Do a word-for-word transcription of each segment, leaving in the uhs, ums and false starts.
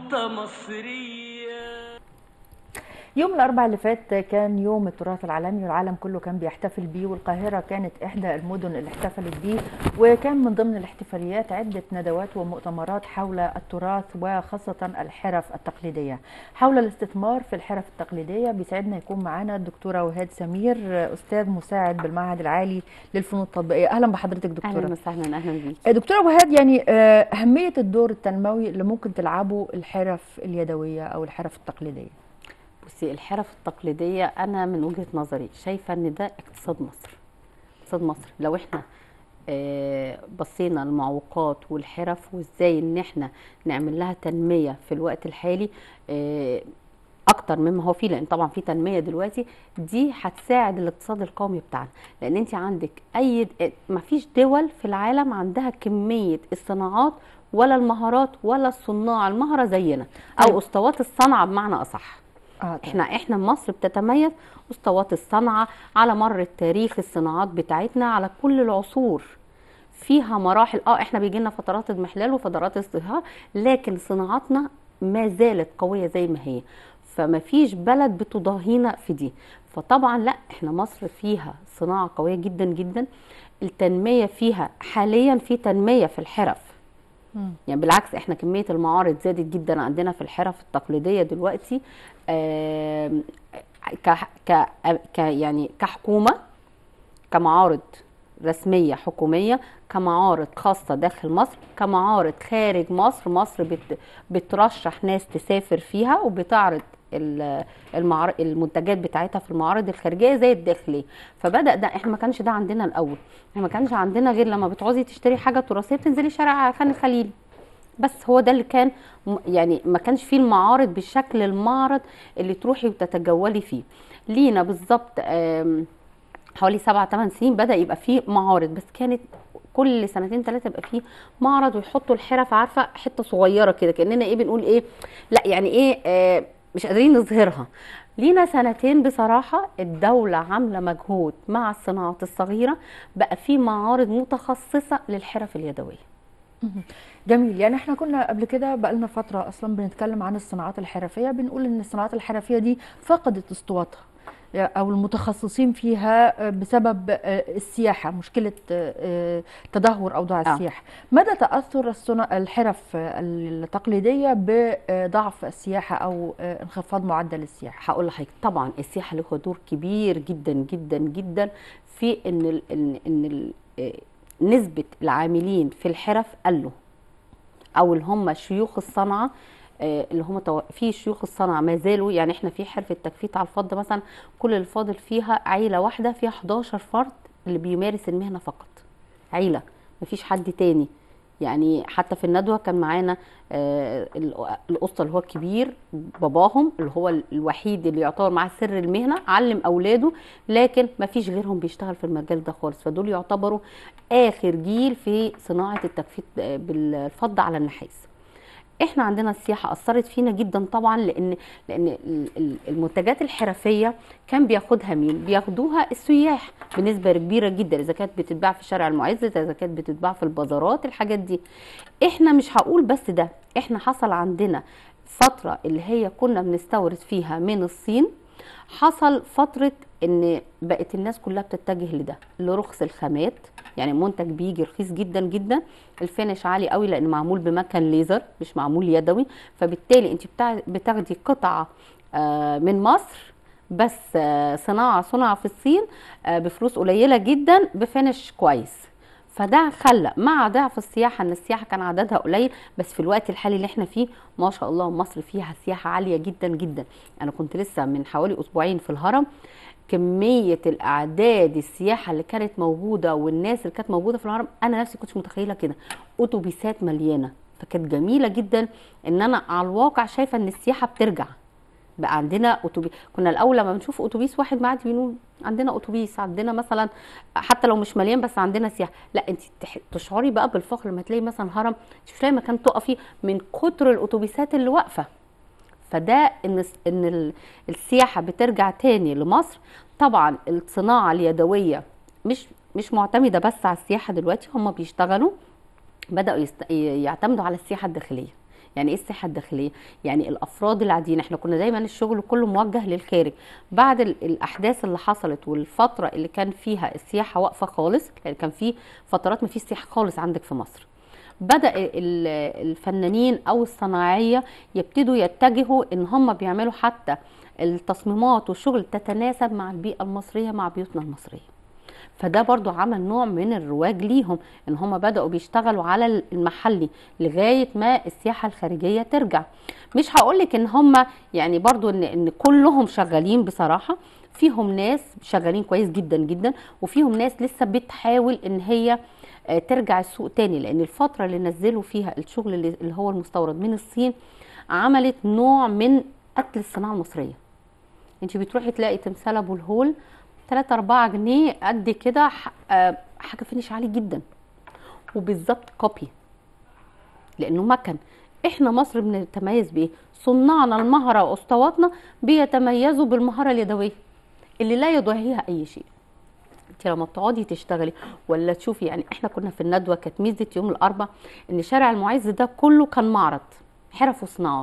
مصرية. يوم الأربعاء اللي فات كان يوم التراث العالمي والعالم كله كان بيحتفل بيه، والقاهرة كانت إحدى المدن اللي احتفلت بيه، وكان من ضمن الاحتفاليات عدة ندوات ومؤتمرات حول التراث وخاصة الحرف التقليدية. حول الاستثمار في الحرف التقليدية بيسعدنا يكون معنا الدكتورة وهاد سمير، أستاذ مساعد بالمعهد العالي للفنون التطبيقية. أهلا بحضرتك دكتورة. أهلا وسهلا. أهلا بيك دكتورة وهاد. يعني أهمية الدور التنموي اللي ممكن تلعبه الحرف اليدوية أو الحرف التقليدية. بصي، الحرف التقليدية أنا من وجهة نظري شايفة إن ده اقتصاد مصر. اقتصاد مصر لو إحنا بصينا المعوقات والحرف وإزاي إن إحنا نعمل لها تنمية في الوقت الحالي أكتر مما هو فيه، لأن طبعا في تنمية دلوقتي، دي هتساعد الاقتصاد القومي بتاعنا. لأن أنت عندك أي مفيش دول في العالم عندها كمية الصناعات ولا المهارات ولا الصناع المهرة زينا، أو أسطوات الصنعة بمعنى أصح. آه احنا احنا مصر بتتميز اسطوات الصنعه على مر التاريخ، الصناعات بتاعتنا على كل العصور فيها مراحل. اه احنا بيجي لنا فترات اضمحلال وفترات ازدهار، لكن صناعاتنا ما زالت قويه زي ما هي، فما فيش بلد بتضاهينا في دي. فطبعا لا، احنا مصر فيها صناعه قويه جدا جدا. التنميه فيها حاليا في تنميه في الحرف، يعني بالعكس احنا كميه المعارض زادت جدا عندنا في الحرف التقليديه دلوقتي. آه ك ك ك يعني كحكومه، كمعارض رسميه حكوميه، كمعارض خاصه داخل مصر، كمعارض خارج مصر. مصر بت بترشح ناس تسافر فيها وبتعرض المعارض المنتجات بتاعتها في المعارض الخارجيه زي الداخليه. فبدا ده، احنا ما كانش ده عندنا الاول، احنا ما كانش عندنا غير لما بتعوزي تشتري حاجه تراثيه بتنزلي شارع خان الخليلي بس. هو ده اللي كان، يعني ما كانش فيه المعارض بالشكل المعرض اللي تروحي وتتجولي فيه. لينا بالظبط حوالي سبع ثمان سنين بدا يبقى فيه معارض، بس كانت كل سنتين ثلاثه يبقى فيه معرض ويحطوا الحرف، عارفه، حته صغيره كده كاننا ايه بنقول ايه، لا يعني ايه آه مش قادرين نظهرها. لينا سنتين بصراحه الدوله عامله مجهود مع الصناعات الصغيره، بقى في معارض متخصصه للحرف اليدويه. جميل. يعني احنا كنا قبل كده بقى لنا فتره اصلا بنتكلم عن الصناعات الحرفيه، بنقول ان الصناعات الحرفيه دي فقدت اسطواتها او المتخصصين فيها بسبب السياحه، مشكله تدهور اوضاع السياحه. مدى تاثر الحرف التقليديه بضعف السياحه او انخفاض معدل السياحه؟ هقول لحضرتك، طبعا السياحه له دور كبير جدا جدا جدا في ان ان ان نسبه العاملين في الحرف قلوا، او اللي هم شيوخ الصنعه، اللي هم تو... في شيوخ الصنعه ما زالوا. يعني احنا في حرفه التجفيت على الفضه مثلا، كل الفاضل فيها عيله واحده فيها حداشر فرد اللي بيمارس المهنه فقط، عيله ما فيش حد تاني. يعني حتى في الندوه كان معانا آه الاسطى اللي هو الكبير، باباهم اللي هو الوحيد اللي يعتبر معاه سر المهنه، علم اولاده، لكن ما فيش غيرهم بيشتغل في المجال ده خالص. فدول يعتبروا اخر جيل في صناعه التجفيت بالفضه على النحاس. احنا عندنا السياحه اثرت فينا جدا طبعا، لان لان المنتجات الحرفيه كان بياخدها مين؟ بياخدوها السياح بنسبه كبيره جدا، اذا كانت بتتباع في شارع المعز، اذا كانت بتتباع في البازارات، الحاجات دي. احنا مش هقول بس ده، احنا حصل عندنا فتره اللي هي كنا بنستورد فيها من الصين، حصل فتره ان بقت الناس كلها بتتجه لده، لرخص الخامات. يعني منتج بيجي رخيص جدا جدا، الفينش عالي قوي لان معمول بمكن ليزر مش معمول يدوي، فبالتالي انت بتاخدي قطعه من مصر بس صناعه صنع في الصين بفلوس قليله جدا بفينش كويس. فده خلى مع ضعف السياحه، ان السياحه كان عددها قليل، بس في الوقت الحالي اللي احنا فيه ما شاء الله مصر فيها سياحه عاليه جدا جدا. انا كنت لسه من حوالي اسبوعين في الهرم، كميه الاعداد السياحه اللي كانت موجوده والناس اللي كانت موجوده في الهرم انا نفسي كنتش متخيله كده، اتوبيسات مليانه، فكانت جميله جدا. ان انا على الواقع شايفه ان السياحه بترجع، بقى عندنا اتوبيس. كنا الاول لما بنشوف اتوبيس واحد معدي بنقول عندنا اتوبيس، عندنا مثلا حتى لو مش مليان بس عندنا سياحه. لا، انت تشعري بقى بالفخر لما تلاقي مثلا هرم مش لاقي مكان تقفي من كتر الاتوبيسات اللي واقفه. فده ان ان السياحه بترجع تاني لمصر. طبعا الصناعه اليدويه مش مش معتمده بس على السياحه دلوقتي، هم بيشتغلوا بداوا يست... يعتمدوا على السياحه الداخليه. يعني ايه السياحه الداخليه؟ يعني الافراد العاديين. احنا كنا دايما الشغل كله موجه للخارج. بعد الاحداث اللي حصلت والفتره اللي كان فيها السياحه واقفه خالص، يعني كان في فترات ما فيش سياحه خالص عندك في مصر، بدأ الفنانين او الصناعيه يبتدوا يتجهوا ان هم بيعملوا حتى التصميمات والشغل تتناسب مع البيئه المصريه، مع بيوتنا المصريه. فده برضو عمل نوع من الرواج ليهم، ان هم بدأوا بيشتغلوا على المحلي لغاية ما السياحة الخارجية ترجع. مش هقولك ان هم يعني برضو ان, إن كلهم شغالين، بصراحة فيهم ناس شغالين كويس جدا جدا، وفيهم ناس لسه بتحاول ان هي ترجع السوق تاني، لان الفترة اللي نزلوا فيها الشغل اللي هو المستورد من الصين عملت نوع من قتل الصناعة المصرية. انت بتروحي تلاقي تمثال ابو الهول تلاتة اربعة جنيه قد كده، حاجه فينش عالي جدا، وبالظبط كوبي، لانه مكن. احنا مصر بنتميز بايه؟ صناعنا المهره واسطواتنا بيتميزوا بالمهاره اليدويه اللي لا يضاهيها اي شيء. انت لما بتقعدي تشتغلي ولا تشوفي، يعني احنا كنا في الندوه كانت ميزه يوم الاربعاء ان شارع المعز ده كله كان معرض حرف وصناعات،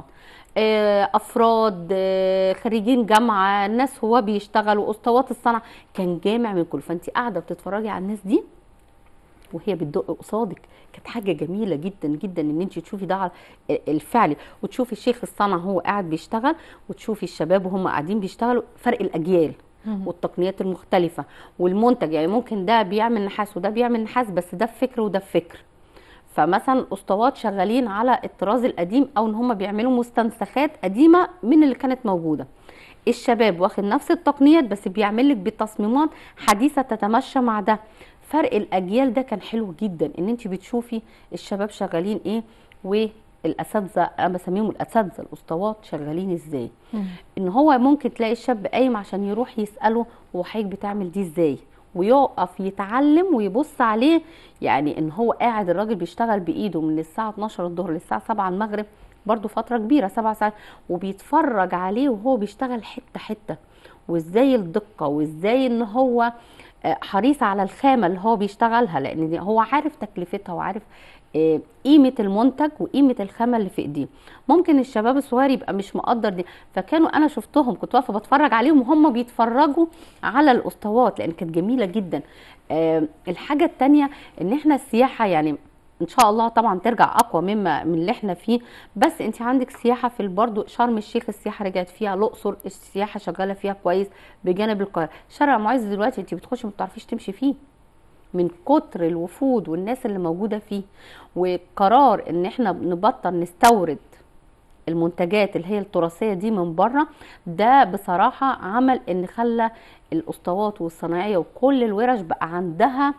افراد خريجين جامعه، ناس هو بيشتغلوا اسطوات الصنعه، كان جامع من كل. فانت قاعده بتتفرجي على الناس دي وهي بتدق قصادك، كانت حاجه جميله جدا جدا ان انت تشوفي ده على الفعل، وتشوفي الشيخ الصنعه هو قاعد بيشتغل، وتشوفي الشباب وهم قاعدين بيشتغلوا، فرق الاجيال والتقنيات المختلفه والمنتج. يعني ممكن ده بيعمل نحاس وده بيعمل نحاس، بس ده بفكر وده بفكر. فمثلا اسطوات شغالين على الطراز القديم، او ان هم بيعملوا مستنسخات قديمه من اللي كانت موجوده. الشباب واخد نفس التقنيات بس بيعمل لك بتصميمات حديثه تتمشى مع ده. فرق الاجيال ده كان حلو جدا، ان انت بتشوفي الشباب شغالين ايه، والاساتذه انا بسميهم الاساتذه الاسطوات شغالين ازاي. ان هو ممكن تلاقي الشاب قايم عشان يروح يساله هو حضرتك بتعمل دي ازاي، ويقف يتعلم ويبص عليه. يعني ان هو قاعد الراجل بيشتغل بايده من الساعه اتناشر الظهر للساعه سبعة المغرب، برضو فتره كبيره سبع ساعات، وبيتفرج عليه وهو بيشتغل حته حته، وازاي الدقه، وازاي ان هو حريص على الخامه اللي هو بيشتغلها، لان هو عارف تكلفتها وعارف قيمه المنتج وقيمه الخامه اللي في ايديه. ممكن الشباب الصغير يبقى مش مقدر دي، فكانوا انا شفتهم كنت واقفه بتفرج عليهم وهم بيتفرجوا على الاسطوات، لان كانت جميله جدا. الحاجه الثانيه ان احنا السياحه يعني ان شاء الله طبعا ترجع اقوى مما من اللي احنا فيه، بس انت عندك سياحه في برضو شرم الشيخ السياحه رجعت فيها، الاقصر السياحه شغاله فيها كويس بجانب القاهره. شارع معز دلوقتي انت بتخشي ما بتعرفيش تمشي فيه من كتر الوفود والناس اللي موجوده فيه. وقرار ان احنا نبطل نستورد المنتجات اللي هي التراثيه دي من بره، ده بصراحه عمل ان خلى الاسطوات والصناعيه وكل الورش بقى عندها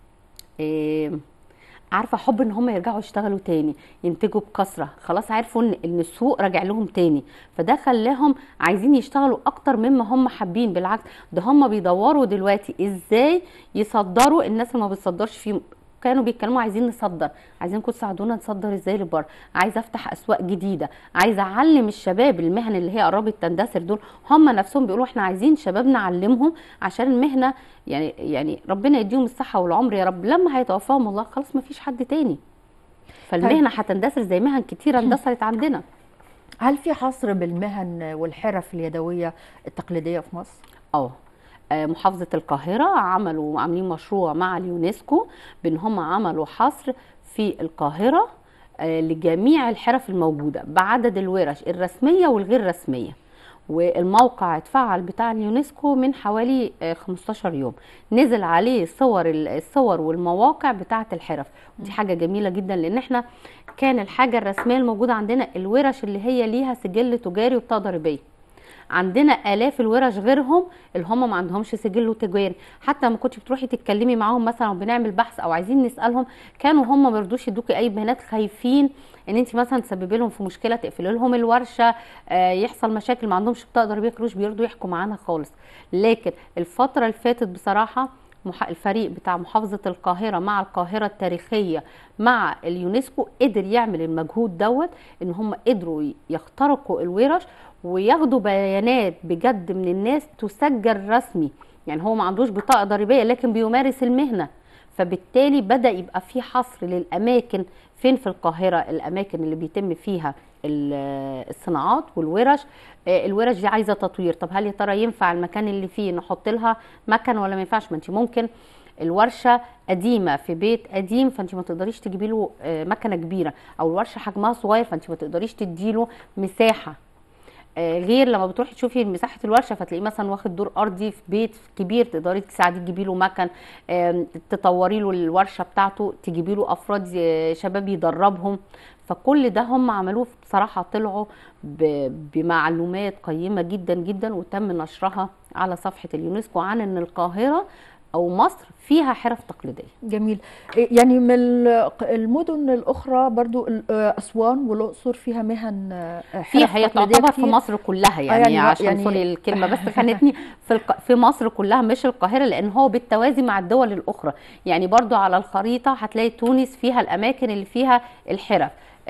إيه عارفه حب ان هم يرجعوا يشتغلوا تاني، ينتجوا بكثره. خلاص عرفوا ان ان السوق راجع لهم تاني، فده خلاهم عايزين يشتغلوا اكتر مما هم حابين. بالعكس ده هم بيدوروا دلوقتي ازاي يصدروا. الناس اللي ما بتصدرش فيهم كانوا بيتكلموا عايزين نصدر، عايزينكم تساعدونا نصدر ازاي لبره، عايزه افتح اسواق جديده، عايزه اعلم الشباب المهن اللي هي قربت تندثر دول. هم نفسهم بيقولوا احنا عايزين شباب نعلمهم عشان المهنه يعني يعني ربنا يديهم الصحه والعمر يا رب، لما هيتوفاهم الله خلاص ما فيش حد تاني، فالمهنه هتندثر زي مهن كتيره اندثرت عندنا. هل في حصر بالمهن والحرف اليدويه التقليديه في مصر؟ اه محافظة القاهرة عملوا عاملين مشروع مع اليونسكو بان هم عملوا حصر في القاهرة لجميع الحرف الموجودة بعدد الورش الرسمية والغير رسمية. والموقع اتفعل بتاع اليونسكو من حوالي خمستاشر يوم، نزل عليه صور الصور والمواقع بتاعة الحرف. ودي حاجة جميلة جدا، لان احنا كان الحاجة الرسمية الموجودة عندنا الورش اللي هي ليها سجل تجاري وبطاقة ضريبية. عندنا الاف الورش غيرهم اللي هم ما عندهمش سجل تجاري، حتى ما كنتش بتروحي تتكلمي معاهم مثلا وبنعمل بحث او عايزين نسالهم كانوا هم ما يرضوش يدوكي اي بيانات، خايفين ان انت مثلا تسببي لهم في مشكله، تقفلي لهم الورشه، آه يحصل مشاكل، ما عندهمش بطاقه ضريبيه، كانوش بيرضوا يحكوا معانا خالص. لكن الفتره اللي فاتت بصراحه الفريق بتاع محافظة القاهرة مع القاهرة التاريخية مع اليونسكو قدر يعمل المجهود دوت، ان هم قدروا يخترقوا الورش وياخدوا بيانات بجد من الناس تسجل رسمي. يعني هو ما عندوش بطاقة ضريبية لكن بيمارس المهنة، فبالتالي بدأ يبقى في حصر للأماكن فين في القاهرة، الأماكن اللي بيتم فيها الصناعات والورش. الورش دي عايزه تطوير، طب هل يا ترى ينفع المكان اللي فيه نحط لها مكن ولا ما ينفعش؟ ما انت ممكن الورشه قديمه في بيت قديم، فانت ما تقدريش تجيبي له مكنه كبيره، او الورشه حجمها صغير فانت ما تقدريش تدي له مساحه، غير لما بتروحي تشوفي مساحه الورشه فتلاقيه مثلا واخد دور ارضي في بيت كبير، تقدري تساعديه تجيبي له مكن، تطوري له الورشه بتاعته، تجيبي له افراد شباب يدربهم. فكل ده هم عملوه بصراحه، طلعوا بمعلومات قيمه جدا جدا، وتم نشرها على صفحه اليونسكو عن ان القاهره او مصر فيها حرف تقليديه. جميل. يعني من المدن الاخرى برضو اسوان والاقصر فيها مهن حرف فيها، هي تعتبر في مصر كلها يعني, يعني عشان يعني سوري الكلمه بس خانتني في الق... في مصر كلها مش القاهره، لان هو بالتوازي مع الدول الاخرى. يعني برضو على الخريطه هتلاقي تونس فيها الاماكن اللي فيها الحرف،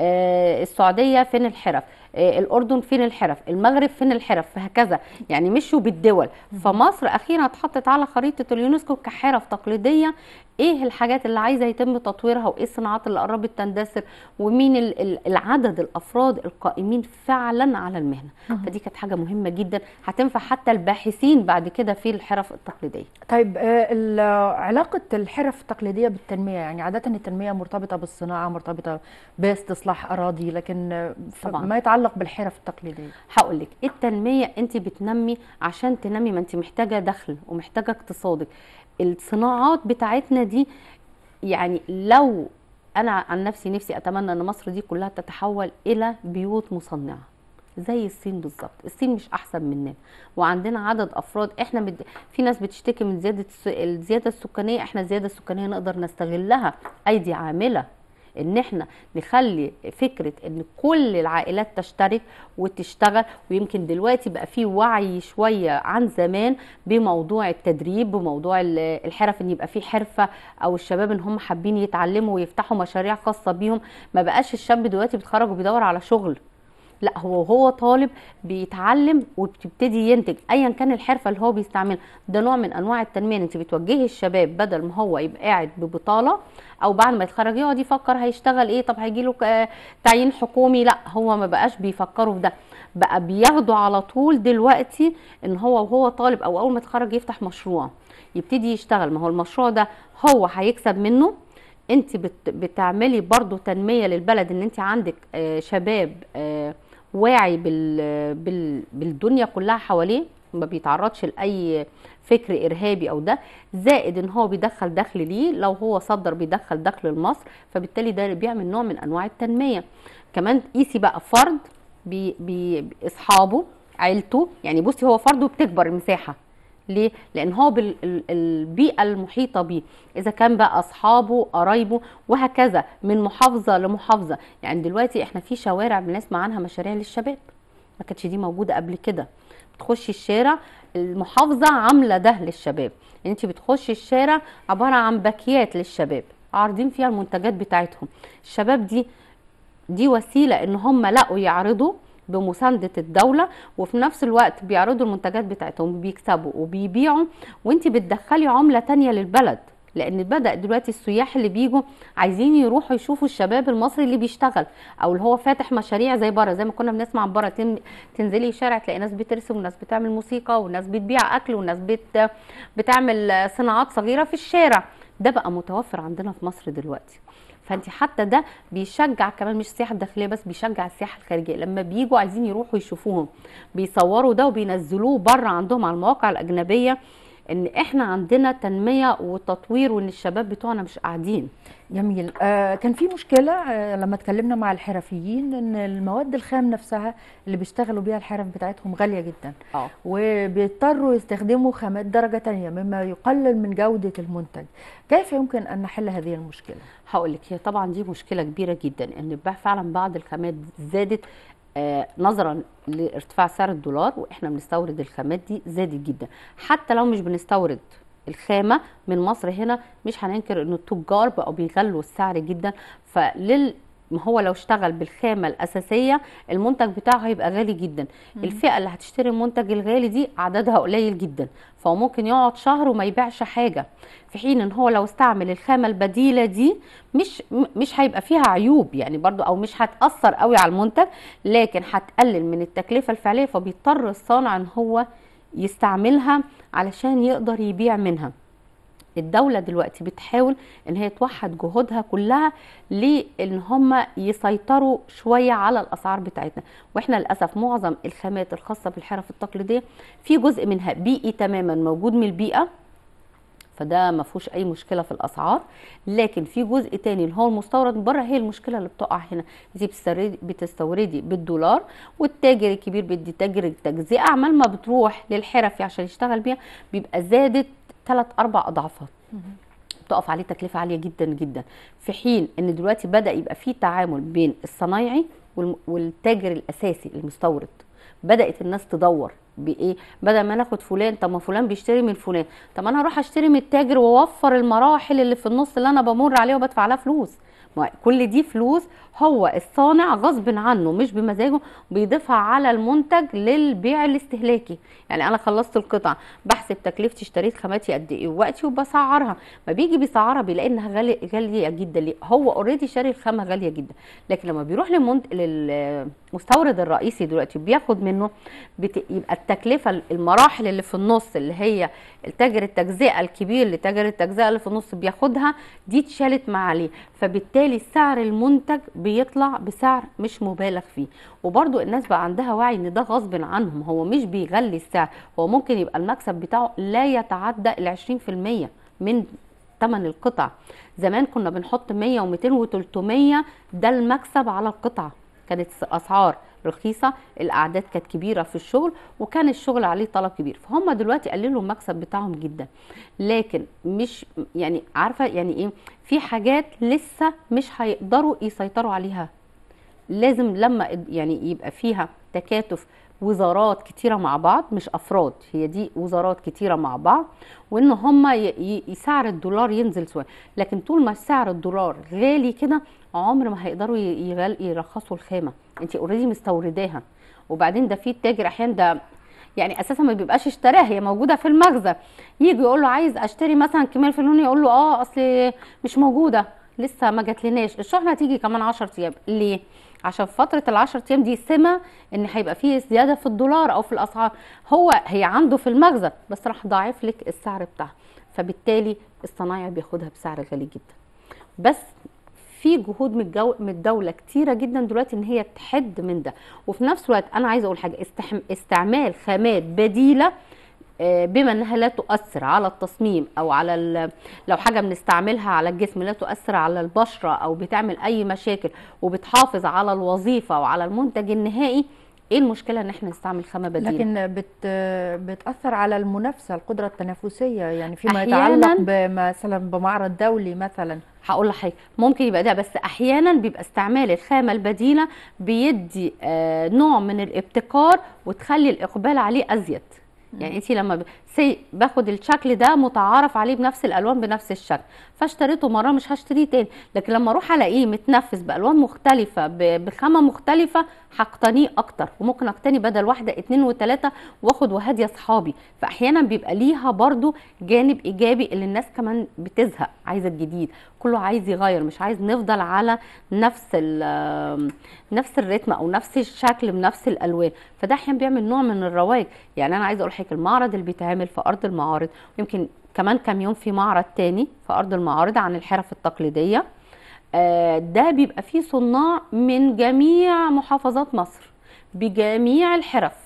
آه السعوديه فين الحرف، آه الاردن فين الحرف، المغرب فين الحرف، فهكذا يعني مشوا بالدول. فمصر اخيرا اتحطت على خريطه اليونسكو كحرف تقليديه. ايه الحاجات اللي عايزه يتم تطويرها، وايه الصناعات اللي قربت تندثر، ومين العدد الافراد القائمين فعلا على المهنه. فدي كانت حاجه مهمه جدا هتنفع حتى الباحثين بعد كده في الحرف التقليديه. طيب علاقه الحرف التقليديه بالتنميه، يعني عاده التنميه مرتبطه بالصناعه، مرتبطه باستصلاح اراضي، لكن طبعا ما يتعلق بالحرف التقليديه. هقول لك التنميه انت بتنمي عشان تنمي، ما انت محتاجه دخل ومحتاجه اقتصادك. الصناعات بتاعتنا دي يعني لو انا عن نفسي نفسي اتمنى ان مصر دي كلها تتحول الى بيوت مصنعه زي الصين بالظبط. الصين مش احسن مننا، وعندنا عدد افراد. احنا مد... في ناس بتشتكي من زياده الزياده السكانيه، احنا الزياده السكانيه نقدر نستغلها ايدي عامله، ان احنا نخلي فكره ان كل العائلات تشترك وتشتغل. ويمكن دلوقتي بقى في وعي شويه عن زمان بموضوع التدريب، بموضوع الحرف، ان يبقى في حرفه، او الشباب ان هم حابين يتعلموا ويفتحوا مشاريع خاصه بيهم. ما بقاش الشاب دلوقتي بيتخرج وبيدور على شغل، لا هو هو طالب بيتعلم وبتبتدي ينتج ايا كان الحرفه اللي هو بيستعملها. ده نوع من انواع التنميه، انت بتوجهي الشباب بدل ما هو يبقى قاعد ببطاله او بعد ما يتخرج يقعد يفكر هيشتغل ايه، طب هيجي له تعيين حكومي، لا هو ما بقاش بيفكروا في ده، بقى بياخدوا على طول دلوقتي ان هو وهو طالب او اول ما يتخرج يفتح مشروع يبتدي يشتغل. ما هو المشروع ده هو هيكسب منه، انت بتعملي برضو تنميه للبلد، ان انت عندك شباب واعي بال بال بالدنيا كلها حواليه، ما بيتعرضش لاي فكر ارهابي او ده، زائد ان هو بيدخل دخل ليه، لو هو صدر بيدخل دخل لمصر، فبالتالي ده بيعمل نوع من انواع التنميه. كمان قيسي بقى فرد بي بي اصحابه عيلته، يعني بصي هو فرد وبتكبر المساحه. ليه؟ لان هو بالبيئه المحيطه بيه، اذا كان بقى اصحابه قرايبه وهكذا من محافظه لمحافظه. يعني دلوقتي احنا في شوارع بنسمع عنها مشاريع للشباب، ما كانتش دي موجوده قبل كده. بتخشي الشارع المحافظه عامله ده للشباب، انت بتخشي الشارع عباره عن باكيات للشباب عارضين فيها المنتجات بتاعتهم. الشباب دي دي وسيله ان هم لقوا يعرضوا بمساندة الدولة، وفي نفس الوقت بيعرضوا المنتجات بتاعتهم وبيكسبوا وبيبيعوا، وانت بتدخلي عملة تانية للبلد. لان بدأ دلوقتي السياح اللي بيجوا عايزين يروحوا يشوفوا الشباب المصري اللي بيشتغل، او اللي هو فاتح مشاريع زي بره، زي ما كنا بنسمع عن بره، تنزلي الشارع تلاقي ناس بترسم وناس بتعمل موسيقى وناس بتبيع اكل وناس بت بتعمل صناعات صغيرة في الشارع. ده بقى متوفر عندنا في مصر دلوقتي. فانت حتى ده بيشجع كمان، مش السياحه الداخليه بس، بيشجع السياحه الخارجيه. لما بييجوا عايزين يروحوا يشوفوهم بيصوروا ده وبينزلوه بره عندهم على المواقع الاجنبيه، ان احنا عندنا تنميه وتطوير، وان الشباب بتوعنا مش قاعدين. جميل. آه كان في مشكله آه لما اتكلمنا مع الحرفيين، ان المواد الخام نفسها اللي بيشتغلوا بيها الحرف بتاعتهم غاليه جدا، اه وبيضطروا يستخدموا خامات درجه ثانيه مما يقلل من جوده المنتج. كيف يمكن ان نحل هذه المشكله؟ هقول لك، هي طبعا دي مشكله كبيره جدا، ان فعلا بعض الخامات زادت آه نظرا لارتفاع سعر الدولار، واحنا بنستورد الخامات دي زادت جدا. حتى لو مش بنستورد الخامه من مصر هنا، مش هننكر ان التجار بقوا بيغلوا السعر جدا. فلل ما هو لو اشتغل بالخامه الاساسيه المنتج بتاعه هيبقى غالي جدا. مم. الفئه اللي هتشتري المنتج الغالي دي عددها قليل جدا، فهو ممكن يقعد شهر وما يبيعش حاجه، في حين ان هو لو استعمل الخامه البديله دي مش مش هيبقى فيها عيوب يعني برضو، او مش هتاثر قوي على المنتج، لكن هتقلل من التكلفه الفعليه، فبيضطر الصانع ان هو يستعملها علشان يقدر يبيع منها. الدولة دلوقتي بتحاول ان هي توحد جهودها كلها لان هم يسيطروا شوية على الاسعار بتاعتنا، واحنا للأسف معظم الخامات الخاصة بالحرف التقليدية في جزء منها بيئي تماما موجود من البيئة، فده ما فيهوش اي مشكله في الاسعار، لكن في جزء تاني اللي هو المستورد من بره هي المشكله اللي بتقع هنا. دي بتستوردي بتستوردي بالدولار، والتاجر الكبير بيدي تاجر التجزئه، عمال ما بتروح للحرفي عشان يشتغل بيها بيبقى زادت ثلاث اربع اضعافات، بتقف عليه تكلفه عاليه جدا جدا، في حين ان دلوقتي بدا يبقى في تعامل بين الصنايعي والتاجر الاساسي المستورد. بدات الناس تدور بايه، بدل ما ناخد فلان، طب ما فلان بيشتري من فلان، طب انا اروح اشتري من التاجر واوفر المراحل اللي في النص اللي انا بمر عليها وبدفع لها فلوس. كل دي فلوس هو الصانع غصب عنه مش بمزاجه بيضيفها على المنتج للبيع الاستهلاكي. يعني انا خلصت القطعه بحسب تكلفتي، اشتريت خاماتي قد ايه ووقتي وبسعرها، ما بيجي بيسعرها بيلاقي انها غاليه غاليه جدا، ليه؟ هو اوريدي شاري الخامه غاليه جدا، لكن لما بيروح للمنت... للمستورد الرئيسي دلوقتي بياخد منه بت... يبقى التكلفه المراحل اللي في النص اللي هي التاجر التجزئه الكبير لتاجر التجزئه اللي في النص بياخدها دي اتشالت مع عليه، فبالتالي سعر المنتج بيطلع بسعر مش مبالغ فيه. وبرضو الناس بقى عندها وعي ان ده غصب عنهم، هو مش بيغلي السعر، هو ممكن يبقى المكسب بتاعه لا يتعدى ال عشرين في المية من ثمن القطع. زمان كنا بنحط مية ومئتين وتلتمية ده المكسب على القطعه، كانت اسعار رخيصه، الاعداد كانت كبيره في الشغل وكان الشغل عليه طلب كبير، فهم دلوقتي قللوا المكسب بتاعهم جدا. لكن مش يعني عارفه يعني ايه، في حاجات لسه مش هيقدروا يسيطروا عليها، لازم لما يعني يبقى فيها تكاتف وزارات كتيره مع بعض مش افراد، هي دي وزارات كتيره مع بعض، وان هم سعر الدولار ينزل شويه. لكن طول ما سعر الدولار غالي كده عمر ما هيقدروا يرخصوا الخامه، انت اوريدي مستورداها. وبعدين ده في التاجر احيانا ده يعني اساسا ما بيبقاش اشتراها، هي موجوده في المخزن، يجي يقول له عايز اشتري مثلا كميه الفلانيه، يقول له اه اصل مش موجوده لسه ما جاتلناش، الشحنه هتيجي كمان عشرة ايام. ليه؟ عشان فتره العشر ايام دي سمه ان هيبقى فيه زياده في الدولار او في الاسعار، هو هي عنده في المخزن بس راح ضاعف لك السعر بتاعها، فبالتالي الصنايعي بياخدها بسعر غالي جدا. بس في جهود من الجو من الدوله كتيره جدا دلوقتي ان هي تحد من ده، وفي نفس الوقت انا عايزه اقول حاجه، استحم... استعمال خامات بديله بما انها لا تؤثر على التصميم او على ال... لو حاجه بنستعملها على الجسم لا تؤثر على البشره او بتعمل اي مشاكل وبتحافظ على الوظيفه وعلى المنتج النهائي، ايه المشكله ان احنا نستعمل خامه بديله؟ لكن بت بتاثر على المنافسه، القدره التنافسيه، يعني فيما يتعلق مثلا بمعرض دولي مثلا. هقول لحضرتك ممكن يبقى ده، بس احيانا بيبقى استعمال الخامه البديله بيدي آه نوع من الابتكار وتخلي الاقبال عليه ازيد. يعني انت لما سي باخد الشكل ده متعارف عليه بنفس الالوان بنفس الشكل فاشتريته مره مش هشتريه تاني، لكن لما اروح الاقيه متنفس بالوان مختلفه بخامه مختلفه هقتنيه اكتر، وممكن اقتني بدل واحده اتنين وتلاته واخد وهدي اصحابي. فاحيانا بيبقى ليها برضو جانب ايجابي اللي الناس كمان بتزهق، عايزه الجديد، كله عايز يغير، مش عايز نفضل على نفس نفس الريتم او نفس الشكل بنفس الالوان، فده احيانا بيعمل نوع من الرواج. يعني انا عايزه اقول لحضرتك المعرض اللي بيتعمل في ارض المعارض، ويمكن كمان كام يوم في معرض تاني في ارض المعارض عن الحرف التقليديه، آه ده بيبقى فيه صناع من جميع محافظات مصر بجميع الحرف،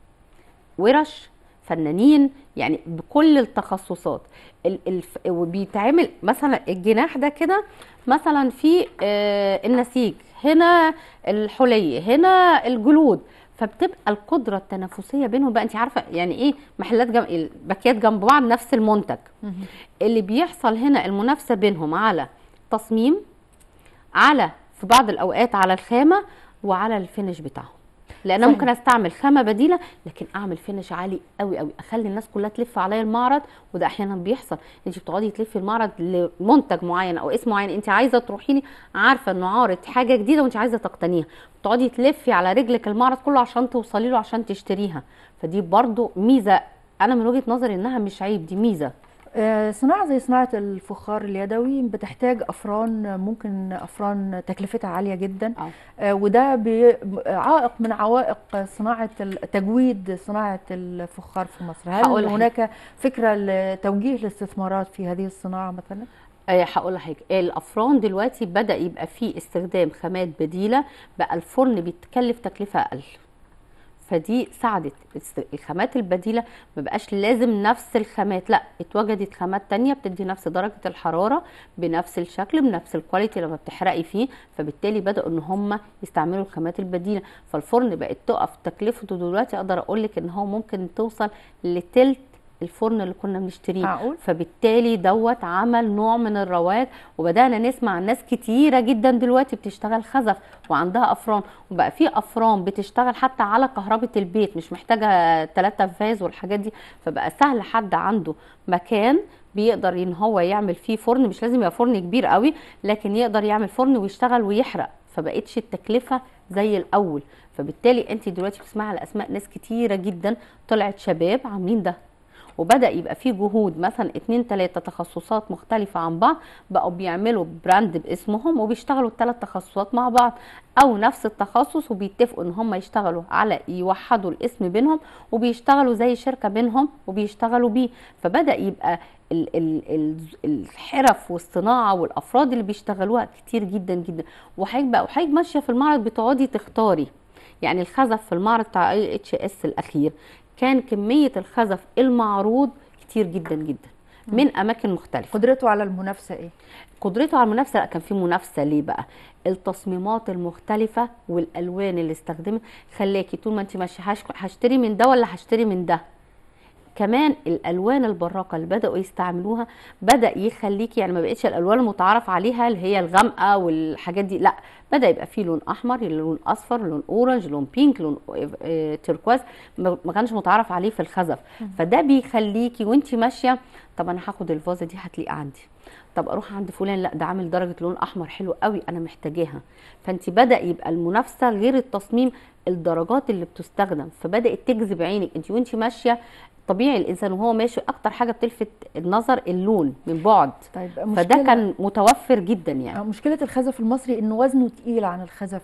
ورش فنانين يعني بكل التخصصات. الف... وبيتعمل مثلا الجناح ده كده مثلا في آه النسيج، هنا الحلي، هنا الجلود، فبتبقى القدره التنافسيه بينهم بقى، انت عارفه يعني ايه محلات جم... الباكيات جنب بعض نفس المنتج، اللي بيحصل هنا المنافسه بينهم على تصميم، على في بعض الاوقات على الخامه، وعلى الفينش بتاعهم. لان انا ممكن استعمل خامه بديله لكن اعمل فينش عالي قوي قوي، اخلي الناس كلها تلف عليا المعرض. وده احيانا بيحصل، انت بتقعدي تلفي المعرض لمنتج معين او اسم معين انت عايزه تروحي لي، عارفه انه عارض حاجه جديده وانت عايزه تقتنيها، بتقعدي تلفي على رجلك المعرض كله عشان توصلي له عشان تشتريها. فدي برضو ميزه، انا من وجهه نظري انها مش عيب، دي ميزه. آه، صناعة زي صناعة الفخار اليدوي بتحتاج أفران، ممكن أفران تكلفتها عالية جدا. اه آه، وده بي- عائق من عوائق صناعة ال- تجويد صناعة الفخار في مصر. هل هقول لحضرتك. هناك فكرة لتوجيه الاستثمارات في هذه الصناعة مثلا؟ آه، هقول لحضرتك، الافران دلوقتي بدا يبقى فيه استخدام خامات بديله، بقى الفرن بيتكلف تكلفه اقل، فدي ساعدت الس- الخامات البديله. ما بقاش لازم نفس الخامات، لا اتوجدت خامات تانية بتدي نفس درجه الحراره بنفس الشكل بنفس الكواليتي لما بتحرقي فيه، فبالتالي بداوا ان هم يستعملوا الخامات البديله. فالفرن بقت تقف تكلفته دلوقتي اقدر اقول لك ان هو ممكن توصل لتلت الفرن اللي كنا بنشتريه. معقول؟ فبالتالي دوت عمل نوع من الرواج، وبدانا نسمع عن ناس كتيره جدا دلوقتي بتشتغل خزف وعندها افران، وبقى في افران بتشتغل حتى على كهرباء البيت، مش محتاجه ثلاثة فاز والحاجات دي. فبقى سهل حد عنده مكان بيقدر ان هو يعمل فيه فرن، مش لازم يبقى فرن كبير قوي، لكن يقدر يعمل فرن ويشتغل ويحرق، فبقتش التكلفه زي الاول. فبالتالي انت دلوقتي بتسمعي على اسماء ناس كتيره جدا طلعت شباب عاملين ده، وبدأ يبقى فيه جهود مثلا اتنين تلاتة تخصصات مختلفة عن بعض بقوا بيعملوا براند باسمهم وبيشتغلوا الثلاث تخصصات مع بعض، او نفس التخصص وبيتفقوا ان هم يشتغلوا على يوحدوا الاسم بينهم وبيشتغلوا زي شركة بينهم وبيشتغلوا بيه. فبدأ يبقى ال ال ال الحرف والصناعة والافراد اللي بيشتغلوها كتير جدا جدا. وحضرتك بقى وحضرتك ماشية في المعرض بتقعدي تختاري، يعني الخزف في المعرض بتاع اي اتش اس الاخير كان كمية الخزف المعروض كتير جدا جدا من اماكن مختلفة. قدرته على المنافسة ايه؟ قدرته على المنافسة، لا كان في منافسة. ليه بقى؟ التصميمات المختلفة والالوان اللي استخدمها خلاكي طول ما انت ماشية هشتري من ده ولا هشتري من ده. كمان الالوان البراقه اللي بداوا يستعملوها بدا يخليكي يعني ما بقتش الالوان المتعارف عليها اللي هي الغامقه والحاجات دي، لا بدا يبقى فيه لون احمر، لون اصفر، لون اورنج، لون بينك، لون تيركواز ما كانش متعارف عليه في الخزف. فده بيخليكي وانت ماشيه، طب انا هاخد الفازه دي هتليق عندي، طب اروح عند فلان لا ده عامل درجه لون احمر حلو قوي انا محتاجاها. فانت بدا يبقى المنافسه غير التصميم، الدرجات اللي بتستخدم، فبدات تجذب عينك انت وانت ماشيه. طبيعي الانسان وهو ماشي اكتر حاجه بتلفت النظر اللون من بعد. طيب فده كان متوفر جدا يعني. مشكله الخزف المصري انه وزنه تقيل عن الخزف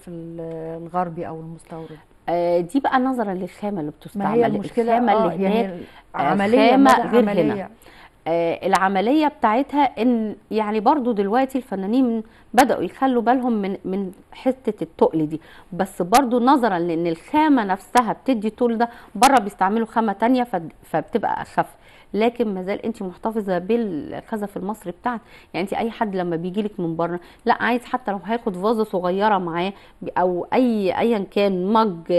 الغربي او المستورد. آه دي بقى نظرا للخامه اللي بتستعمل. ما هي المشكله الخامه آه اللي هناك يعني عمليه خامه غير عملية. هنا. آه العمليه بتاعتها ان يعني برضو دلوقتي الفنانين بداوا يخلوا بالهم من من حته التقل دي، بس برضو نظرا لان الخامه نفسها بتدي طول، ده بره بيستعملوا خامه تانية فبتبقى اخف، لكن ما زال انت محتفظه بالخزف المصري بتاعك. يعني انت اي حد لما بيجي لك من بره لا عايز حتى لو هياخد فازه صغيره معاه او اي ايا كان مج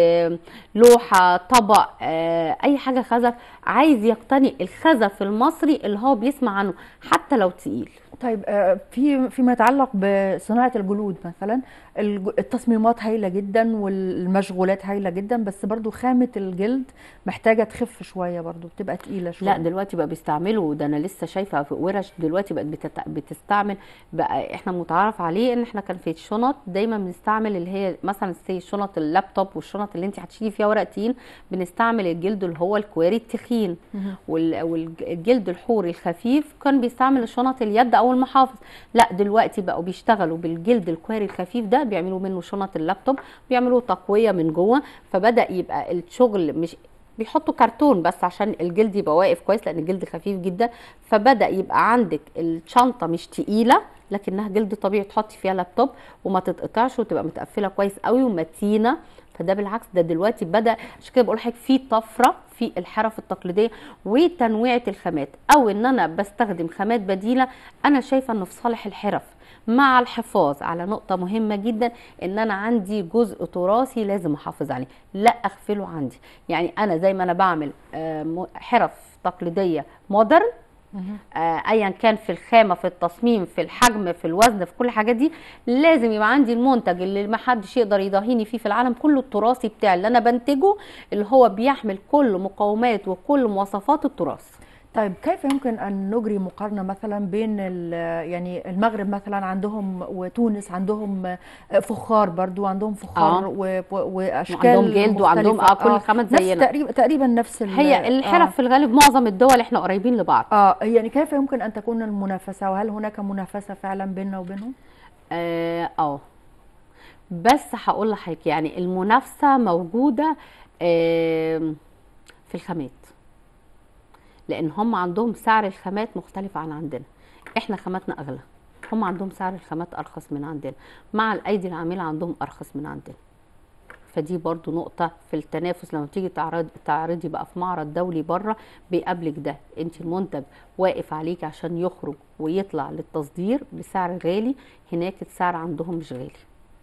لوحه طبق اي حاجه خزف، عايز يقتني الخزف المصري اللي هو بيسمع عنه حتى لو تقيل. طيب في فيما يتعلق بصناعه الجلود مثلا، التصميمات هايله جدا والمشغولات هايله جدا، بس برضو خامه الجلد محتاجه تخف شويه، برضو بتبقى تقيله شويه. لا دلوقتي بقى بيستعملوا ده، انا لسه شايفه في ورش دلوقتي بقت بتت... بتستعمل بقى. احنا متعارف عليه ان احنا كان في الشنط دايما بنستعمل اللي هي مثلا زي شنط اللابتوب والشنط اللي انت هتشيلي فيها ورق تقيل، بنستعمل الجلد اللي هو الكواري التخين، وال... والجلد الحوري الخفيف كان بيستعمل شنط اليد او المحافظ. لا دلوقتي بقوا بيشتغلوا بالجلد الكواري الخفيف ده، بيعملوا منه شنط اللابتوب، بيعملوا تقويه من جوه، فبدا يبقى الشغل مش بيحطوا كرتون بس عشان الجلد يبقى واقف كويس لان الجلد خفيف جدا، فبدا يبقى عندك الشنطه مش تقيله لكنها جلد طبيعي تحطي فيها لابتوب وما تتقطعش وتبقى متقفله كويس قوي ومتينه. فده بالعكس ده دلوقتي بدا، عشان كده بقول لحضرتك في طفره في الحرف التقليديه وتنويعه الخامات، او ان انا بستخدم خامات بديله. انا شايفه انه في صالح الحرف مع الحفاظ على نقطة مهمة جدا، ان انا عندي جزء تراثي لازم احافظ عليه، لا اغفله عندي. يعني انا زي ما انا بعمل حرف تقليدية مودرن، آه ايا كان في الخامه، في التصميم، في الحجم، في الوزن، في كل الحاجات دي لازم يبقى عندي المنتج اللي ما حدش يقدر يضاهيني فيه في العالم كله، التراثي بتاعي اللي انا بنتجه، اللي هو بيحمل كل مقومات وكل مواصفات التراث. طيب كيف يمكن أن نجري مقارنة مثلا بين يعني المغرب مثلا عندهم وتونس عندهم فخار، برضو عندهم فخار اه واشكال وعندهم جلد وعندهم اه كل الخامات نفس زينا. تقريبا تقريبا نفس هي الحرف آه في الغالب معظم الدول احنا قريبين لبعض. اه يعني كيف يمكن ان تكون المنافسة، وهل هناك منافسة فعلا بيننا وبينهم؟ اه, آه. بس هقول لحضرتك يعني المنافسه موجوده آه في الخامات، لان هم عندهم سعر الخامات مختلف عن عندنا. احنا خاماتنا اغلى، هم عندهم سعر الخامات ارخص من عندنا، مع الايدي العامله عندهم ارخص من عندنا. فدي برضو نقطة في التنافس. لما تيجي تعرض تعرضي بقى في معرض دولي بره بيقابلك ده، انت المنتج واقف عليك عشان يخرج ويطلع للتصدير بسعر غالي، هناك السعر عندهم مش غالي.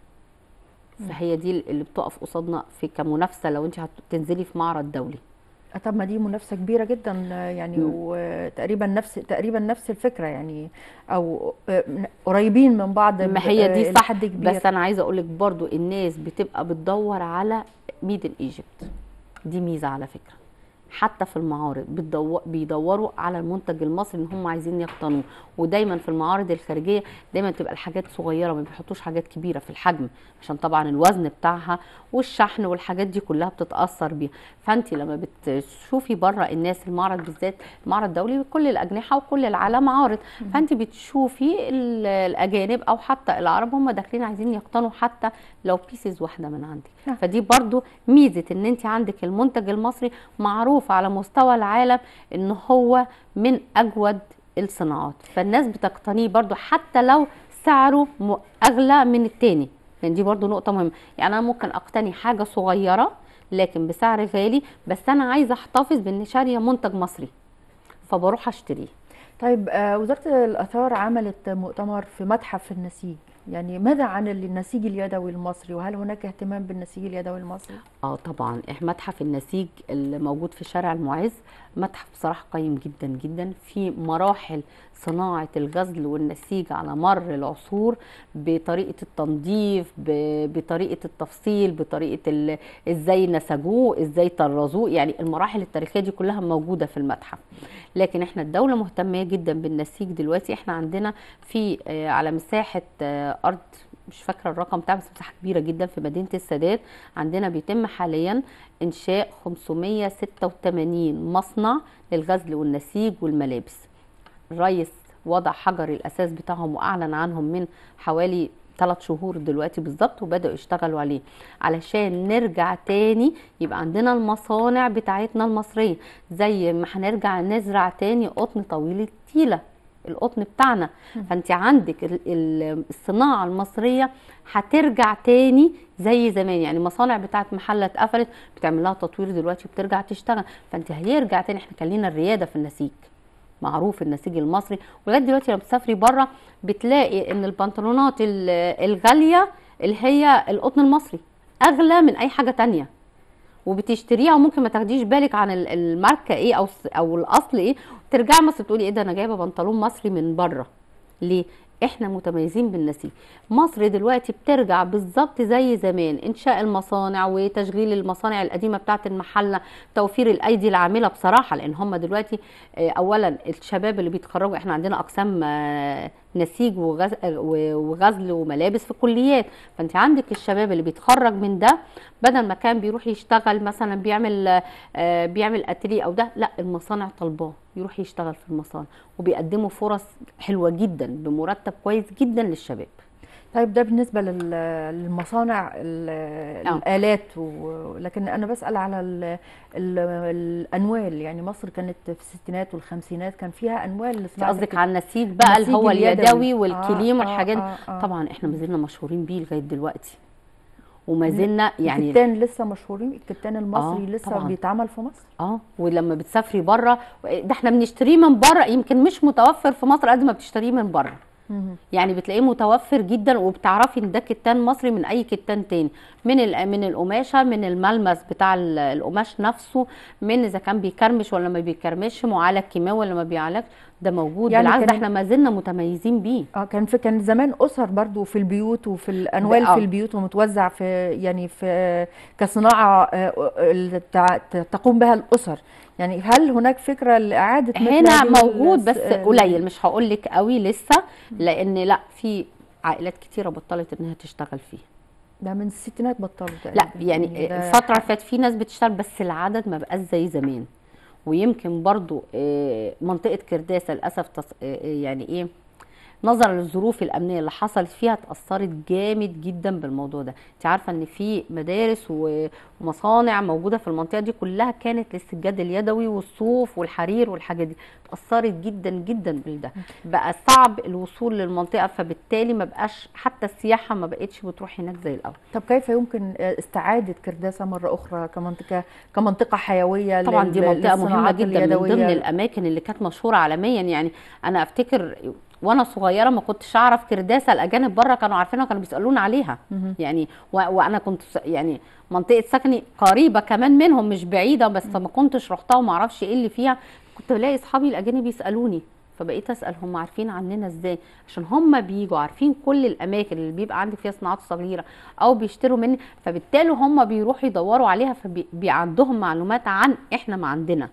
فهي دي اللي بتقف قصادنا في كمنافسة لو انت هتنزلي في معرض دولي. طب ما دي منافسة كبيرة جدا يعني، وتقريبا نفس تقريبا نفس الفكرة يعني، او قريبين من بعض ما هي دي صح، لحد كبير. بس انا عايزة اقولك برضو الناس بتبقى بتدور على ميد ان ايجيبت، دي ميزة على فكرة. حتى في المعارض بتدور بيدوروا على المنتج المصري، ان هم عايزين يقتنوه. ودايما في المعارض الخارجيه دايما تبقى الحاجات صغيره، ما بيحطوش حاجات كبيره في الحجم، عشان طبعا الوزن بتاعها والشحن والحاجات دي كلها بتتاثر بيها. فانت لما بتشوفي بره الناس، المعرض بالذات المعرض الدولي كل الاجنحه وكل العالم عارض، فانت بتشوفي الاجانب او حتى العرب هم داخلين عايزين يقتنوا حتى لو بيسز واحده من عندك. فدي برضو ميزه ان انت عندك المنتج المصري معروف على مستوى العالم ان هو من اجود الصناعات، فالناس بتقتنيه برضو حتى لو سعره اغلى من التاني. يعني دي برضو نقطة مهمة. يعني انا ممكن اقتني حاجة صغيرة لكن بسعر غالي، بس انا عايزة احتفظ بان شارية منتج مصري فبروح اشتريه. طيب آه وزارة الاثار عملت مؤتمر في متحف النسيج، يعني ماذا عن النسيج اليدوي المصري، وهل هناك اهتمام بالنسيج اليدوي المصري؟ اه طبعا متحف النسيج اللي موجود في شارع المعز متحف بصراحه قيم جدا جدا، في مراحل صناعه الغزل والنسيج على مر العصور، بطريقه التنظيف، بطريقه التفصيل، بطريقه ازاي نسجوه، ازاي طرزوه، يعني المراحل التاريخيه دي كلها موجوده في المتحف. لكن احنا الدوله مهتمه جدا بالنسيج دلوقتي. احنا عندنا في على مساحه ارض مش فاكره الرقم بتاع، بس مساحه كبيره جدا في مدينه السادات، عندنا بيتم حاليا انشاء خمسمية وستة وتمانين مصنع للغزل والنسيج والملابس. الرئيس وضع حجر الاساس بتاعهم واعلن عنهم من حوالي ثلاث شهور دلوقتي بالظبط، وبداوا يشتغلوا عليه علشان نرجع تاني يبقى عندنا المصانع بتاعتنا المصريه، زي ما هنرجع نزرع تاني قطن طويل التيله القطن بتاعنا. فانت عندك الصناعه المصريه هترجع تاني زي زمان. يعني المصانع بتاعت محله اتقفلت بتعمل لها تطوير دلوقتي وبترجع تشتغل، فانت هيرجع تاني. احنا كان لينا الرياده في النسيج، معروف النسيج المصري، ولغايه دلوقتي لما بتسافري بره بتلاقي ان البنطلونات الغاليه اللي هي القطن المصري اغلى من اي حاجه تانية، وبتشتريها وممكن ما تاخديش بالك عن الماركه ايه او او الاصل ايه، ترجعي مصر تقولي ايه ده انا جايبه بنطلون مصري من بره. ليه؟ احنا متميزين بالنسيج. مصر دلوقتي بترجع بالظبط زي زمان، انشاء المصانع وتشغيل المصانع القديمه بتاعه المحله، توفير الايدي العامله بصراحه، لان هم دلوقتي اولا الشباب اللي بيتخرجوا، احنا عندنا اقسام نسيج وغزل وملابس في الكليات، فانت عندك الشباب اللي بيتخرج من ده بدل ما كان بيروح يشتغل مثلا بيعمل بيعمل اتيليه او ده، لا المصانع طالباه يروح يشتغل في المصانع، وبيقدموا فرص حلوه جدا بمرتب كويس جدا للشباب. طيب ده بالنسبه للمصانع الالات، لكن انا بسال على ال ال الانوال. يعني مصر كانت في الستينات والخمسينات كان فيها انوال. قصدك على النسيج بقى اللي هو اليدوي والكليم آه والحاجات آه آه آه. طبعا احنا ما زلنا مشهورين بيه لغايه دلوقتي، وما زلنا يعني الكتان لسه مشهورين. الكتان المصري آه لسه طبعاً. بيتعمل في مصر. اه ولما بتسافري بره ده احنا بنشتريه من بره، يمكن مش متوفر في مصر قد ما بتشتريه من بره. يعني بتلاقيه متوفر جدا، وبتعرفي ان ده كتان مصري من اي كتان تاني، من من القماشه، من الملمس بتاع القماش نفسه، من اذا كان بيكرمش ولا ما بيكرمش، معالج كيماوي ولا ما بيعالجش، ده موجود يعني بالعكس، ده كان احنا ما زلنا متميزين بيه. اه كان في كان زمان اسر برضو في البيوت وفي الانوال ده في اه البيوت ومتوزع في يعني في كصناعه آه، اللي تع- تقوم بها الاسر. يعني هل هناك فكره لاعاده مثل هنا هذه موجود الس- بس ال- قليل، مش هقول لك قوي لسه، لان لا، في عائلات كتيره بطلت انها تشتغل فيه. ده من الستينات بطلوا لا تقريبا، يعني يعني ده الفتره اللي حق. فاتت في ناس بتشتغل بس العدد ما بقاش زي زمان. ويمكن برضو آه، منطقه كرداسه للاسف تص- آه، آه، يعني ايه، نظرا للظروف الامنيه اللي حصلت فيها، اتاثرت جامد جدا بالموضوع ده. انت عارفه ان في مدارس و- ومصانع موجوده في المنطقه دي كلها كانت للسجاد اليدوي والصوف والحرير والحاجات دي، اتاثرت جدا جدا بالده. بقى صعب الوصول للمنطقه، فبالتالي ما بقاش حتى السياحه ما بقتش بتروح هناك زي الاول. طب كيف يمكن استعاده كرداسه مره اخرى كمنطقه كمنطقه حيويه طبعا دي لل- منطقه مهمه للصناعات جدا، من ضمن اليدويه؟ الاماكن اللي كانت مشهوره عالميا. يعني انا افتكر وانا صغيره ما كنتش اعرف كرداسه، الاجانب بره كانوا عارفينها وكانوا بيسالونا عليها. مهم. يعني و- وانا كنت س- يعني منطقه سكني قريبه كمان منهم، مش بعيده، بس ما كنتش رحتها وما اعرفش ايه اللي فيها. كنت بلاقي اصحابي الاجانب يسالوني، فبقيت اسال هم عارفين عننا ازاي، عشان هم بيجوا عارفين كل الاماكن اللي بيبقى عندي فيها صناعات صغيره او بيشتروا مني، فبالتالي هم بيروحوا يدوروا عليها، فبي عندهم معلومات عن احنا ما عندنا.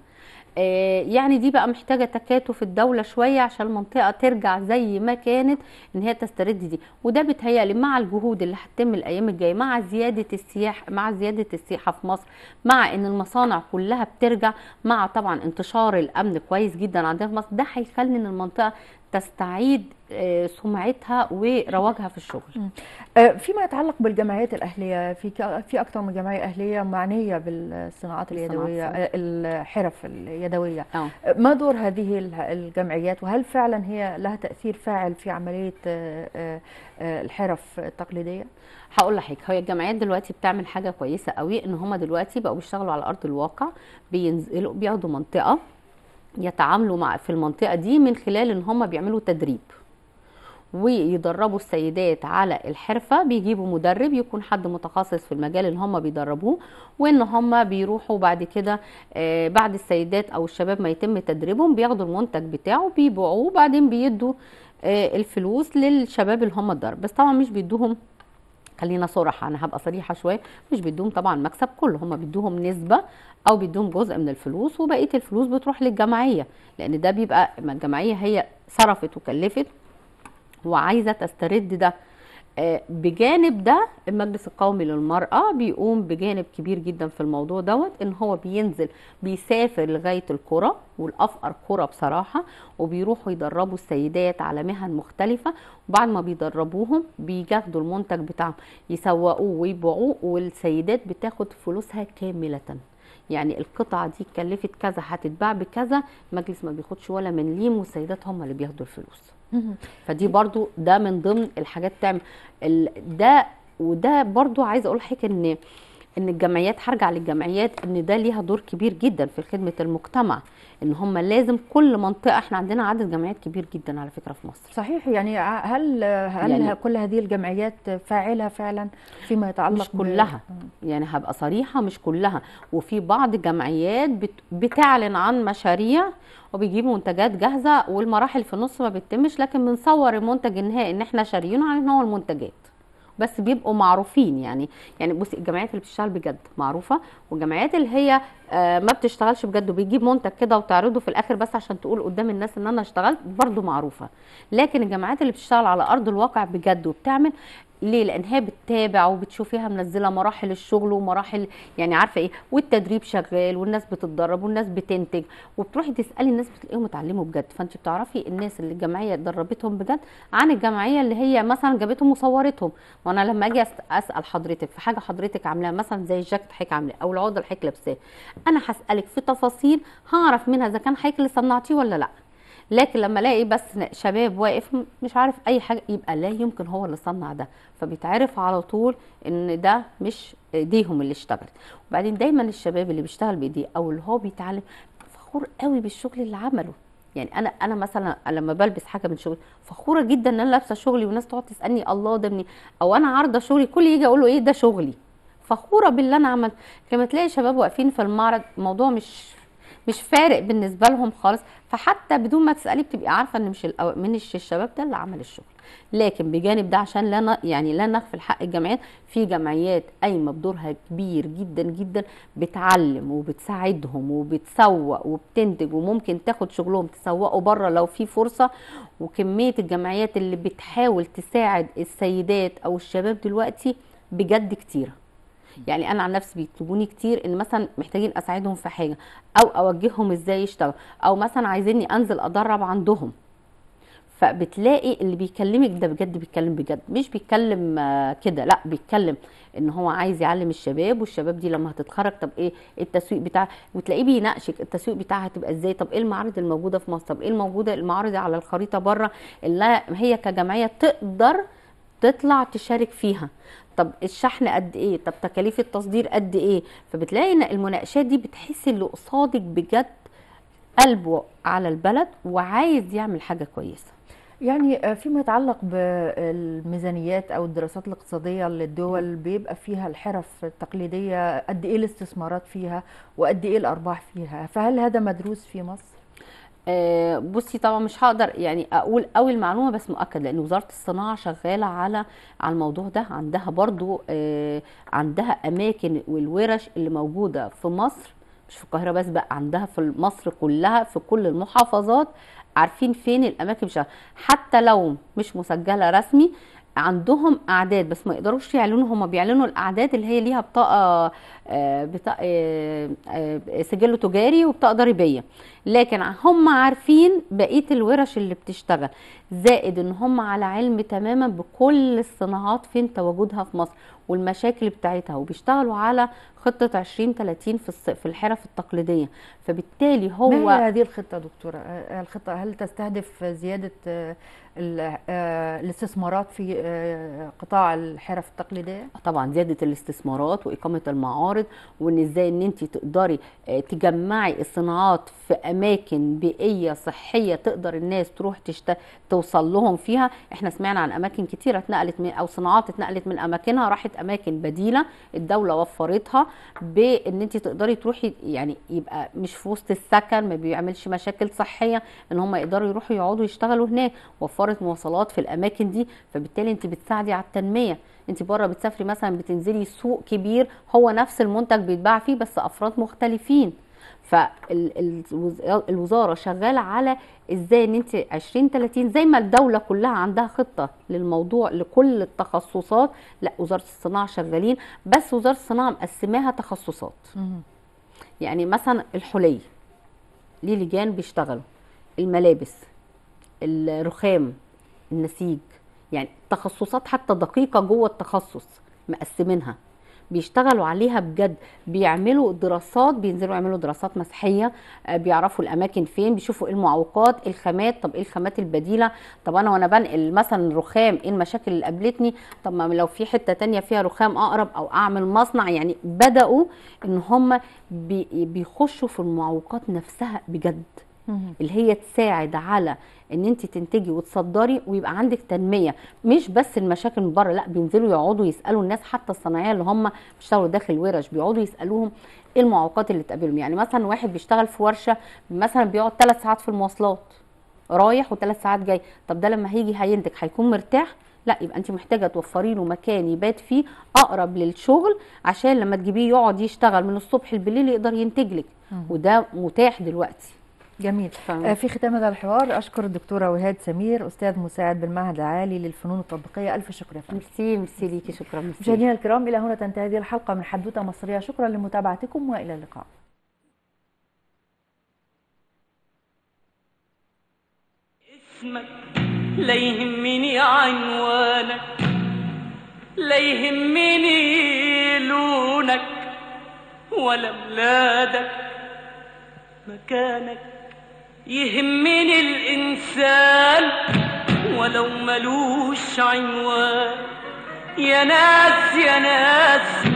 آه، يعني دي بقى محتاجه تكاتف الدوله شويه عشان المنطقه ترجع زي ما كانت، ان هي تسترد دي. وده بيتهيألي مع الجهود اللي هتتم الايام الجايه، مع زياده السياح، مع زياده السياحه في مصر، مع ان المصانع كلها بترجع، مع طبعا انتشار الامن كويس جدا عندنا في مصر، ده هيخلي ان المنطقه تستعيد آه، سمعتها ورواجها في الشغل. مم. آه، فيما يتعلق بالجمعيات الأهلية، في ك- في أكثر من جمعية أهلية معنية بالصناعات بالصناعات اليدوية، الصغيرة. آه، الحرف اليدوية. اه آه، ما دور هذه ال- الجمعيات، وهل فعلا هي لها تأثير فاعل في عملية آه، آه، آه، الحرف التقليدية؟ هقول لحضرتك، هي الجمعيات دلوقتي بتعمل حاجه كويسه قوي، ان هم دلوقتي بقوا بيشتغلوا على ارض الواقع، بينزلوا بياخدوا منطقه يتعاملوا مع في المنطقه دي، من خلال ان هم بيعملوا تدريب ويدربوا السيدات على الحرفه. بيجيبوا مدرب يكون حد متخصص في المجال اللي هم بيدربوه، وان هم بيروحوا بعد كده آه، بعد السيدات او الشباب ما يتم تدريبهم، بياخدوا المنتج بتاعه بيبيعوه، وبعدين بيدوا آه، الفلوس للشباب اللي هم اتدرب. بس طبعا مش بيدوهم، خلينا صراحه، انا هبقى صريحه شويه، مش بيدوهم طبعا مكسب كله، هم بيدوهم نسبه او بيدوهم جزء من الفلوس، وبقيه الفلوس بتروح للجمعيه، لان ده بيبقى ما الجمعيه هي صرفت وكلفت وعايزه تسترد ده. آه، بجانب ده المجلس القومي للمرأة بيقوم بجانب كبير جدا في الموضوع دوت، ان هو بينزل بيسافر لغاية القرى والافقر قرى بصراحة، وبيروحوا يدربوا السيدات على مهن مختلفة، وبعد ما بيدربوهم بياخدوا المنتج بتاعهم يسوقوه ويبيعوه، والسيدات بتاخد فلوسها كاملة. يعني القطعة دي اتكلفت كذا هتتباع بكذا، المجلس ما بياخدش ولا مليم، والسيدات هم اللي بياخدوا الفلوس. مهم. فدي برضو ده من ضمن الحاجات تعمل ال- ده. وده برضو عايزه اقول لحضرتك ان ان الجمعيات، هرجع للجمعيات، ان ده ليها دور كبير جدا في خدمه المجتمع، ان هم لازم كل منطقه، احنا عندنا عدد جمعيات كبير جدا على فكره في مصر. صحيح. يعني ع- هل هل يعني كل هذه الجمعيات فاعلة فعلا فيما يتعلق مش ب كلها، يعني هبقى صريحه مش كلها، وفي بعض الجمعيات بت بتعلن عن مشاريع وبيجيبوا منتجات جاهزه، والمراحل في النص ما بتتمش، لكن بنصور المنتج النهائي ان احنا شاريينه على ان هو المنتجات، بس بيبقوا معروفين. يعني يعني بصي، الجمعيات اللي بتشتغل بجد معروفه، والجمعيات اللي هي آه ما بتشتغلش بجد وبيجيب منتج كده وتعرضه في الاخر بس عشان تقول قدام الناس ان انا اشتغلت، برضو معروفه. لكن الجمعيات اللي بتشتغل على ارض الواقع بجد وبتعمل، ليه؟ لان هي بتتابع وبتشوف فيها منزله مراحل الشغل ومراحل، يعني عارفه ايه، والتدريب شغال والناس بتتدرب والناس بتنتج، وبتروحي تسالي الناس بتلاقيهم اتعلموا بجد. فانت بتعرفي الناس اللي الجمعيه دربتهم بجد عن الجمعيه اللي هي مثلا جابتهم وصورتهم. وانا لما اجي أس- اسال حضرتك في حاجه حضرتك عاملاها، مثلا زي الجاكيت حضرتك عاملاه او العقده اللي حضرتك لابساه، انا هسالك في تفاصيل هعرف منها اذا كان حضرتك اللي صنعتيه ولا لا. لكن لما الاقي بس شباب واقف مش عارف اي حاجه، يبقى لا يمكن هو اللي صنع ده، فبيتعرف على طول ان ده مش ايديهم اللي اشتغلت. وبعدين دايما الشباب اللي بيشتغل بايديه او اللي هو بيتعلم فخور قوي بالشغل اللي عمله. يعني انا انا مثلا لما بلبس حاجه من شغلي فخوره جدا ان انا لابسه شغلي، والناس تقعد تسالني الله ده مني، او انا عارضه شغلي كل يجي اقول له ايه ده شغلي، فخوره باللي انا عملت. لما تلاقي شباب واقفين في المعرض، الموضوع مش مش فارق بالنسبه لهم خالص. فحتى بدون ما تسالي بتبقي عارفه ان مش الأو... مش الشباب ده اللي عمل الشغل. لكن بجانب ده عشان لا ن... يعني لا نغفل حق الجمعيات، في جمعيات قايمه بدورها كبير جدا جدا، بتعلم وبتساعدهم وبتسوق وبتنتج، وممكن تاخد شغلهم تسوقوا بره لو في فرصه. وكميه الجمعيات اللي بتحاول تساعد السيدات او الشباب دلوقتي بجد كتيره. يعني انا عن نفسي بيطلبوني كتير ان مثلا محتاجين اساعدهم في حاجه، او اوجههم ازاي يشتغل، او مثلا عايزيني انزل ادرب عندهم. فبتلاقي اللي بيكلمك ده بجد بيتكلم بجد، مش بيتكلم كده، لا بيتكلم ان هو عايز يعلم الشباب، والشباب دي لما هتتخرج طب ايه التسويق بتاع، وتلاقيه بيناقشك التسويق بتاعها هتبقى ازاي، طب ايه المعارض الموجوده في مصر، طب ايه الموجوده المعارض على الخريطه بره اللي هي كجمعيه تقدر تطلع تشارك فيها، طب الشحن قد ايه، طب تكاليف التصدير قد ايه. فبتلاقي ان المناقشات دي بتحس اللي قصادك بجد قلبه على البلد وعايز يعمل حاجه كويسه. يعني فيما يتعلق بالميزانيات او الدراسات الاقتصاديه للدول، بيبقى فيها الحرف التقليديه قد ايه الاستثمارات فيها وقد ايه الارباح فيها، فهل هذا مدروس في مصر؟ آه بصي طبعا مش هقدر يعني اقول قوي المعلومه، بس مؤكد لان وزاره الصناعه شغاله على على الموضوع ده. عندها برضو آه عندها اماكن والورش اللي موجوده في مصر، مش في القاهره بس بقى، عندها في مصر كلها في كل المحافظات، عارفين فين الاماكن بشغل. حتى لو مش مسجله رسمي عندهم اعداد، بس ما يقدروش يعلنوا، هم بيعلنوا الاعداد اللي هي ليها بطاقه بطاقه سجل تجاري وبطاقه ضريبيه، لكن هم عارفين بقيه الورش اللي بتشتغل، زائد ان هم على علم تماما بكل الصناعات فين تواجدها في مصر والمشاكل بتاعتها، وبيشتغلوا على خطه عشرين ثلاثين في في الحرف التقليديه. فبالتالي هو ما هي هذه الخطه دكتوره؟ الخطه هل تستهدف زياده الاستثمارات في قطاع الحرف التقليديه؟ طبعا زياده الاستثمارات واقامه المعارض، وان ازاي ان انت تقدري تجمعي الصناعات في اماكن بيئيه صحيه تقدر الناس تروح تشت... توصل لهم فيها. احنا سمعنا عن اماكن كتيره اتنقلت من او صناعات اتنقلت من اماكنها راحت اماكن بديله الدوله وفرتها، بان انت تقدري تروحي يعني يبقى مش في وسط السكن، ما بيعملش مشاكل صحيه، ان هم يقدروا يروحوا يقعدوا يشتغلوا هناك، وفرت مواصلات في الاماكن دي. فبالتالي انت بتساعدي على التنميه. انت بره بتسافري مثلا بتنزلي سوق كبير هو نفس المنتج بيتباع فيه بس افراد مختلفين. فالوزاره شغاله على ازاي ان انت عشرين ثلاثين زي ما الدوله كلها عندها خطه للموضوع لكل التخصصات، لا وزاره الصناعه شغالين، بس وزاره الصناعه مقسماها تخصصات. يعني مثلا الحلي ليه لجان بيشتغلوا، الملابس، الرخام، النسيج، يعني تخصصات حتى دقيقه جوه التخصص مقسمينها بيشتغلوا عليها بجد، بيعملوا دراسات، بينزلوا يعملوا دراسات مسحيه، بيعرفوا الاماكن فين، بيشوفوا ايه المعوقات، الخامات، طب ايه الخامات البديله، طب انا وانا بنقل مثلا رخام ايه المشاكل اللي قابلتني، طب ما لو في حته تانية فيها رخام اقرب او اعمل مصنع. يعني بداوا ان هم بيخشوا في المعوقات نفسها بجد اللي هي تساعد على ان انت تنتجي وتصدري ويبقى عندك تنميه، مش بس المشاكل من بره، لا بينزلوا يقعدوا يسالوا الناس حتى الصناعيه اللي هم بيشتغلوا داخل الورش، بيقعدوا يسالوهم ايه المعوقات اللي تقابلهم. يعني مثلا واحد بيشتغل في ورشه مثلا بيقعد ثلاث ساعات في المواصلات رايح وثلاث ساعات جاي، طب ده لما هيجي هينتج هيكون مرتاح؟ لا، يبقى انت محتاجه توفري له مكان يبات فيه اقرب للشغل عشان لما تجيبيه يقعد يشتغل من الصبح بالليل يقدر ينتج لك، وده متاح دلوقتي. جميل. آه في ختام هذا الحوار اشكر الدكتوره وهاد سمير، استاذ مساعد بالمعهد العالي للفنون التطبيقيه. الف شكر يا فندم. ميرسي ميرسي ليكي، شكرا. مشاهدينا الكرام، الى هنا تنتهي هذه الحلقه من حدوته مصريه، شكرا لمتابعتكم والى اللقاء. اسمك لا يهمني عنوانك، لا يهمني لونك ولا بلادك، مكانك يهمني الإنسان ولو ملوش عنوان. يا ناس يا ناس